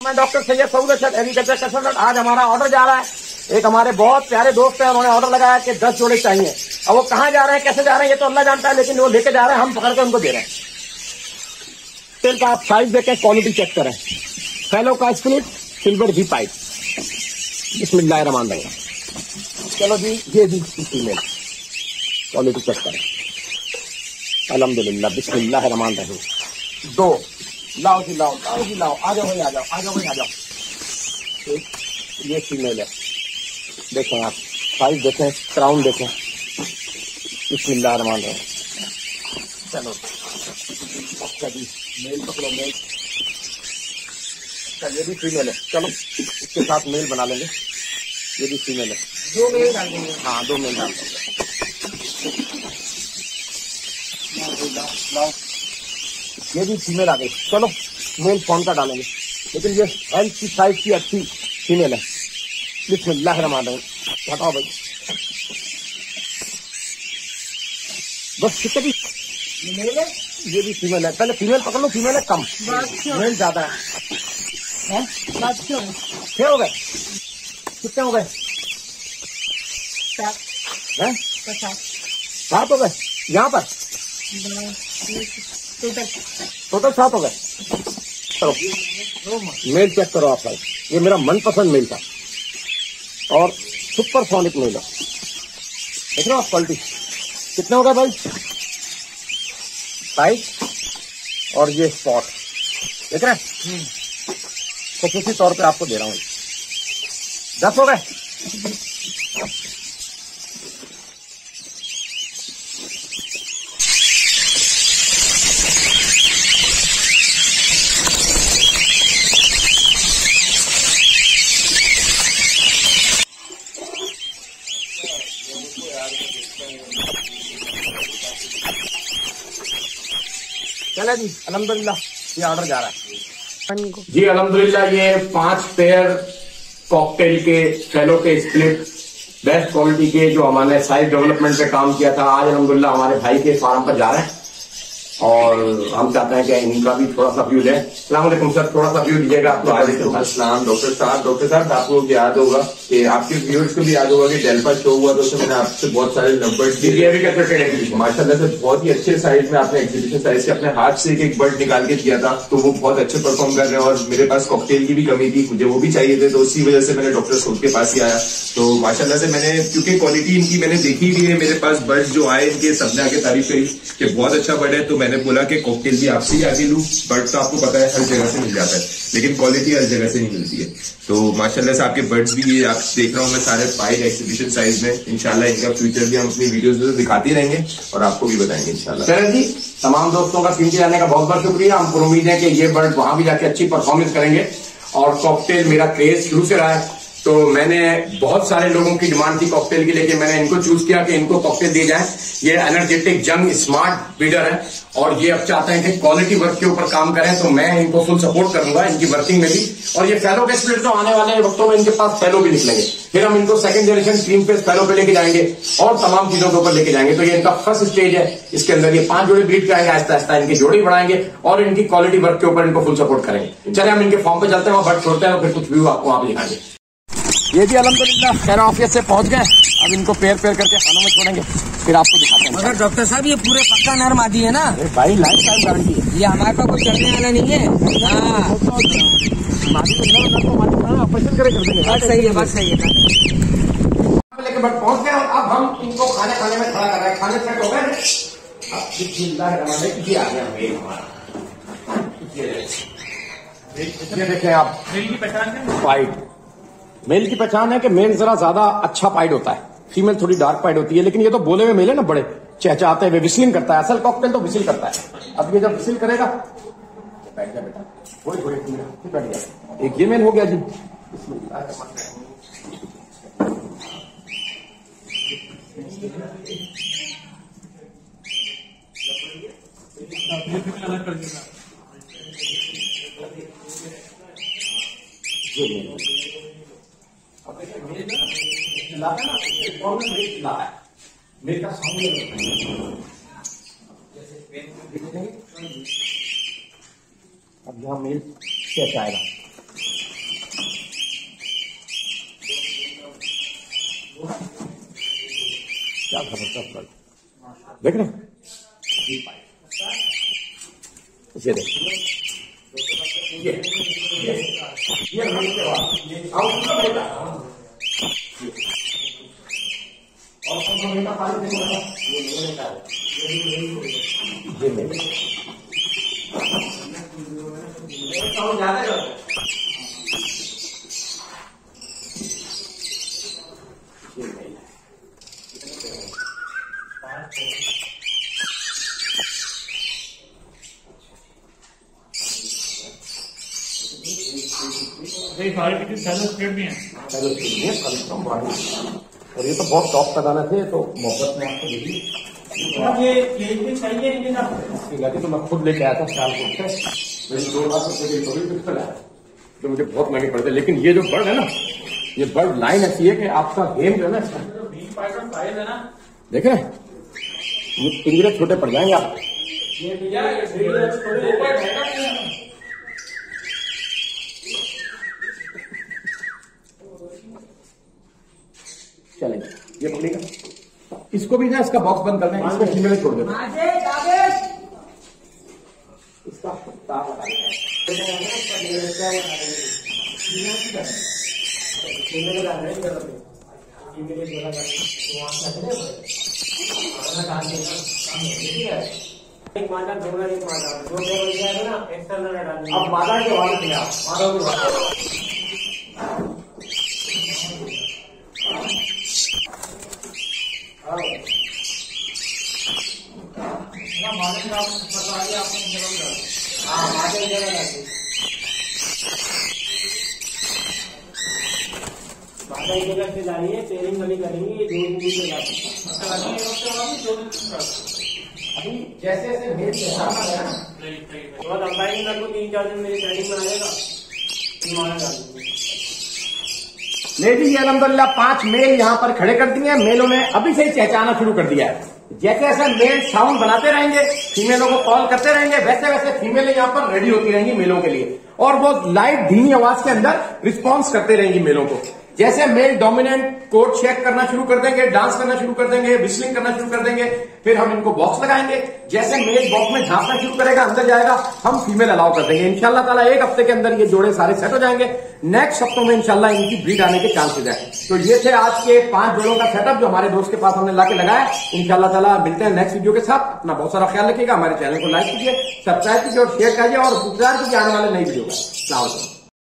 मैं doctor Syed Saud Arshad agriculture consultant. आज हमारा ऑर्डर जा रहा है, एक हमारे बहुत प्यारे दोस्त है, उन्होंने ऑर्डर लगाया कि 10 जोड़े चाहिए। अब वो कहाँ जा रहे हैं, कैसे जा रहे हैं, ये तो अल्लाह जानता है, लेकिन वो लेके जा रहे हैं, हम पकड़ के उनको दे रहे हैं। तेल का आप साइज देखें, क्वालिटी चेक करें। फैलो का स्प्लिट, सिल्वर भी पाइप। बिस्मिल्लाहिर्रहमानिर्रहीम। चलो जी, ये जी फीमेल, क्वालिटी चेक करें। अल्हम्दुलिल्लाह, बिस्मिल्लाहिर्रहमानिर्रहीम। 2 लाओ जी, लाओ लाओ जी, लाओ। आ जाओ भाई, आ जाओ, आ जाओ भाई, आ जाओ। ये फीमेल है, देखें आप, साइज देखें, क्राउन देखें। बिस्मिल्लाहिर्रहमानिर्रहीम। चलो अच्छा जी, मेल पकड़ो, मेल। ये भी फीमेल है, चलो इसके साथ मेल बना लेंगे। ये भी फीमेल है, 2 मेल डाल देंगे। हाँ, 2 मेल डाल देंगे। ये भी फीमेल आ गई, चलो मेल फोन का डालेंगे, लेकिन ये हेल्थ की साइज की अच्छी फीमेल है। बिस्मिल्लाहिर्रहमानिर्रहीम। हटाओ भाई, बस कितने की मेल है, ये भी फीमेल है। पहले फीमेल पकड़ लो, फीमेल है कम, मेल ज्यादा है। 6 हो गए, कितने हो गए? 7 हो गए यहाँ पर, टोटल 7 हो गए। चलो मेल चेक करो आप भाई, ये मेरा मनपसंद मेल था और सुपरसोनिक मेल है। देख रहे हो आप क्वालिटी, कितने हो गए भाई? साइज और ये स्पॉट देख रहे हैं, खुसूसी तौर पे आपको दे रहा हूँ। 10 हो गए। चला जी, अल्हम्दुलिल्लाह ये ऑर्डर जा रहा है जी। अल्हम्दुलिल्लाह ये 5 पेयर कॉकटेल के फैलो के स्प्लिट बेस्ट क्वालिटी के, जो हमारे साइज डेवलपमेंट पे काम किया था, आज अल्हम्दुलिल्लाह हमारे भाई के फार्म पर जा रहे हैं और हम चाहते हैं कि इनका भी थोड़ा सा व्यू लें। अस्सलाम वालेकुम सर, थोड़ा सा व्यू दीजिएगा। अस्सलाम डॉक्टर साहब, आपको याद होगा कि आपके व्यूअर्स को भी याद होगा कि डेल्फा शो हुआ तो उसमें मैंने आपसे बहुत सारे नंबर दिए। माशाल्लाह से बहुत ही अच्छे साइज में आपने एग्जीबिशन साइज से अपने हाथ से एक बर्ड निकाल के दिया था, तो वो बहुत अच्छे परफॉर्म कर रहे हैं। और मेरे पास कॉकटेल की भी कमी थी, मुझे वो भी चाहिए थे, तो उसी वजह से मैंने डॉक्टर सऊद के पास ही आया। तो माशाल्लाह से मैंने, क्योंकि क्वालिटी इनकी मैंने देखी भी है, मेरे पास बर्ड जो आए इनके सबने आके तारीफ करी कि बहुत अच्छा बर्ड है, तो मैंने बोला कि कॉकटेल भी आपसे ही आगे लूं। बर्ड तो आपको पता है हर जगह से मिल जाता है, लेकिन क्वालिटी हर जगह से नहीं मिलती है। तो माशाल्लाह से आपके बर्ड्स भी ये आप देख रहा हूँ मैं, सारे पाइड एक्सिबिशन साइज में। इंशाल्लाह इनका फ्यूचर भी हम अपनी वीडियोस में दिखाते रहेंगे और आपको भी बताएंगे इंशाल्लाह। चरण जी, तमाम दोस्तों का कीमती जाने का बहुत बहुत शुक्रिया। हमको उम्मीद है कि ये बर्ड वहां भी जाके अच्छी परफॉर्मेंस करेंगे। और कॉकटेल मेरा क्रेज शुरू से रहा है, तो मैंने बहुत सारे लोगों की डिमांड थी कॉकटेल की, लेकिन मैंने इनको चूज किया कि इनको कॉकटेल दिए जाए। ये एनर्जेटिक जंग स्मार्ट ब्रीडर है और ये अब चाहते हैं कि क्वालिटी वर्क के ऊपर काम करें, तो मैं इनको फुल सपोर्ट करूंगा इनकी वर्किंग में भी। और ये फैलो के स्प्लिट तो आने वाले वक्तों में इनके पास फैलो भी निकलेंगे, फिर हम इनको सेकंड जनरेशन क्रीम फेस फैलो पे लेके जाएंगे और तमाम चीजों के ऊपर लेके जाएंगे। तो ये इनका फर्स्ट स्टेज है, इसके अंदर ये 5 जोड़े ब्रीड कराएंगे, आहिस्ता आहिस्ता इनकी जोड़ी बढ़ाएंगे और इनकी क्वालिटी वर्क के ऊपर इनको फुल सपोर्ट करेंगे। चले हम इनके फॉर्म पे चलते हैं, बर्ड छोड़ते हैं और फिर कुछ व्यू आपको वहां पे दिखाएंगे। ये जी अल्हम्दुलिल्लाह खैर ऑफिस से पहुंच गए, अब इनको पेयर पेयर करके खानों में छोड़ेंगे, फिर आपको दिखाते हैं। मगर डॉक्टर साहब ये पूरे पक्का नर मादी है ना? भाई लाइफ टाइम गारंटी है, ये हमारे पास कोई चढ़ने वाला नहीं है। हाँ ऑपरेशन करे कर देंगे। बात सही है, बात सही है। लेके बट पहुंच गए और अब हम इनको खाने में खड़ा कर रहे हैं। खाने सेट हो गए, अब ये आ गया हमारा। ये देखें आप, मेल की पहचान है पाइड। मेल की पहचान है कि मेल जरा ज्यादा अच्छा पाइड होता है, फीमेल थोड़ी डार्क पाइड होती है, लेकिन ये तो बोले हुए मेल है ना, बड़े चहचहाते हुए विस्लिंग करता है। असल कॉकटेल तो विसिल करता है। अब ये जब विसिल करेगा, बैठ जा बेटा, थोड़ी थोड़ी बैठ गया। एक ये मेल हो गया जी। मेरे का अब यहाँ मेल कैसे आएगा? जबरदस्त बर्ड देख रहे हैं, ये देख ये और ये तो बहुत टॉप का दाना थे, तो मोहब्बत में आपको देखिए ये चाहिए नहीं तो मैं खुद लेके आया था सियालकोट से, मेरी 2 लाख रुपए की चोरी पिस्टल है जो मुझे बहुत महंगे पड़ते। लेकिन ये जो बर्ड है ना, ये बर्ड लाइन ऐसी है कि आपका गेम जो है ना, देख रहे हैं ये पिंजरे छोटे पड़ जाएंगे आप। चलेंगे ये पकड़ेगा, इसको भी ना इसका बॉक्स बंद कर देंगे, इसको फीमेल छोड़ देंगे, इसका तार लगा एक मादा दोनों एक मादा दो बन जाएगा ना, एक्सटर्नल डालने। अब मादा के वाले थे आप, मादा के वाले जगह से डालिए, पेयरिंग वाली करेंगे, ये 2 दिन में अभी जैसे जैसे मेल बहुत अंपायरिंग कर को 3-4 दिन मेरी ट्रेनिंग में आएगा। ले जी ये अलहमदुलिल्लाह 5 मेल यहाँ पर खड़े कर दिए हैं। मेलों ने अभी से ही चहचाना शुरू कर दिया है। जैसे जैसे मेल साउंड बनाते रहेंगे, फीमेलों को कॉल करते रहेंगे, वैसे वैसे फीमेलें यहाँ पर रेडी होती रहेंगी मेलों के लिए, और वो लाइट धीमी आवाज के अंदर रिस्पॉन्स करते रहेंगी मेलों को। जैसे मेल डोमिनेंट कोड चेक करना शुरू कर देंगे, डांस करना शुरू कर देंगे, विस्लिंग करना शुरू कर देंगे, फिर हम इनको बॉक्स लगाएंगे। जैसे मेल बॉक्स में झांकना शुरू करेगा, अंदर जाएगा, हम फीमेल अलाउ कर देंगे। इंशाल्लाह ताला 1 हफ्ते के अंदर ये जोड़े सारे सेट हो जाएंगे। नेक्स्ट हफ्तों में इंशाल्लाह इनकी ब्रीड आने के चांसेस है। तो ये थे आज के 5 जोड़ों का सेटअप जो हमारे दोस्त के पास हमने लाके लगाया। इंशाल्लाह ताला मिलते हैं नेक्स्ट वीडियो के साथ। अपना बहुत सारा ख्याल रखिएगा, हमारे चैनल को लाइक कीजिए, सब्सक्राइब कीजिए और शेयर कीजिए, और इंतजार कीजिए आने वाले नई वीडियो का।